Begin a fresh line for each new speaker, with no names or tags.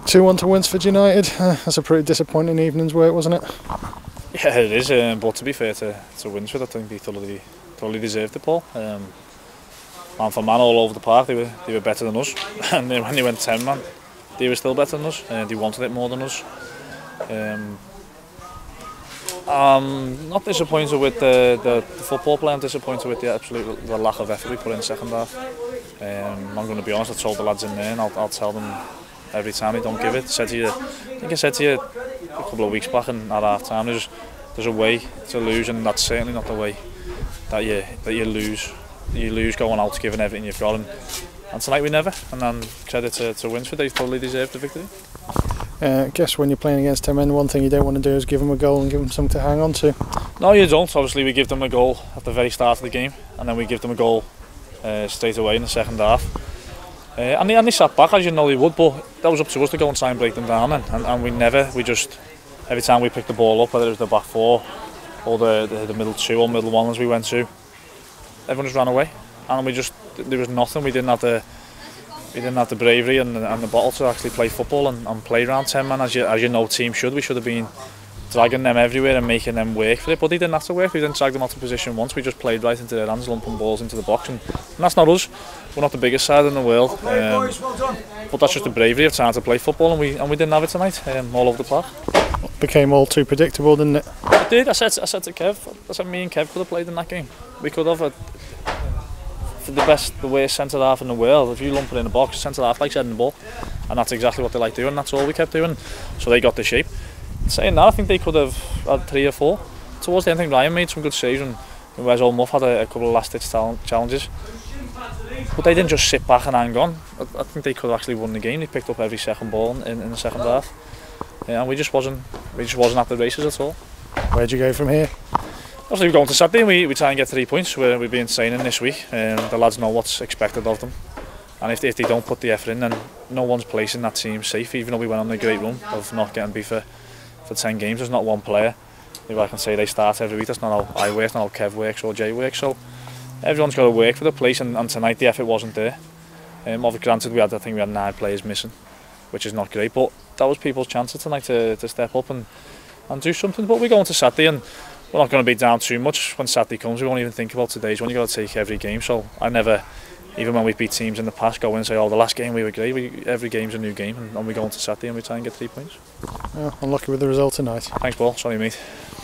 2-1 to Winsford United. That's a pretty disappointing evening's work, wasn't it?
Yeah, it is. But to be fair to Winsford, I think they totally deserved it, Paul. Man for man all over the park, they were better than us. And when they went 10 man, they were still better than us. They wanted it more than us. I'm not disappointed with the football play. I'm disappointed with the lack of effort we put in the second half. I'm going to be honest. I told the lads in there, and I'll tell them every time they don't give it. I think I said to you a couple of weeks back at half time. There's a way to lose, and that's certainly not the way that you lose. You lose going out, giving everything you've got, and tonight we never. And then credit to Winsford, they totally deserved the victory.
I guess when you're playing against 10 men, one thing you don't want to do is give them a goal and give them something to hang on to.
No, you don't. Obviously, we give them a goal at the very start of the game, and then we give them a goal straight away in the second half. And they sat back, as you know they would, but that was up to us to go and try and break them down. And we just, every time we picked the ball up, whether it was the back four or the middle two or middle one as we went to, everyone just ran away. And there was nothing. We didn't have the bravery and the bottle to actually play football and play around 10 man as you know teams should. We should have been dragging them everywhere and making them work for it, but they didn't have to work. We didn't drag them out of position once. We just played right into their hands, lumping balls into the box, and that's not us. We're not the biggest side in the world, but that's just the bravery of trying to play football, and we didn't have it tonight, all over the park.
It became all too predictable, didn't it?
It did. I said to Kev, I said me and Kev could have played in that game. We could have. For the worst centre half in the world, if you lump it in the box, centre half likes heading the ball, and that's exactly what they like doing. That's all we kept doing, so they got the shape. Saying that, I think they could have had 3 or 4. Towards the end, I think Ryan made some good saves, and Wes Olmuff had a couple of last-ditch challenges. But they didn't just sit back and hang on. I think they could have actually won the game. They picked up every second ball in the second half, and we just wasn't at the races at all.
Where'd you go from here?
Obviously, we're going to Saturday and we try and get 3 points. We've been training this week, and the lads know what's expected of them. And if they don't put the effort in, then no one's placing that team safe. Even though we went on a great run of not getting beat for 10 games, there's not one player who I can say they start every week. That's not how I work, not how Kev works or Jay works. So everyone's got to work for the place, and tonight the effort wasn't there. Obviously, granted, I think we had 9 players missing, which is not great, but that was people's chances tonight to step up and do something. But we're going to Saturday, and we're not going to be down too much when Saturday comes. We won't even think about today's one. You've got to take every game. So I never, even when we've beat teams in the past, go in and say, oh, the last game we were great. Every game's a new game, and we go on to Saturday and we try and get 3 points.
Yeah, unlucky with the result tonight.
Thanks, Paul. Sorry, mate.